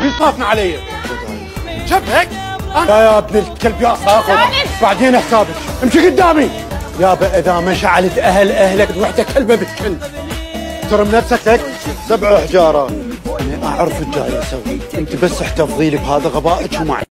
بيصافن علي. شوف هيك يا ابن الكلب يا صاخب، بعدين حسابك. امشي قدامي يابا. اذا ما شعلت اهلك وحده كلبه بتكل. ترى بنفسك هيك 7 حجارات. انا اعرف الجاي اسوي، انت بس احتفظي لي بهذا غبائك ومعي.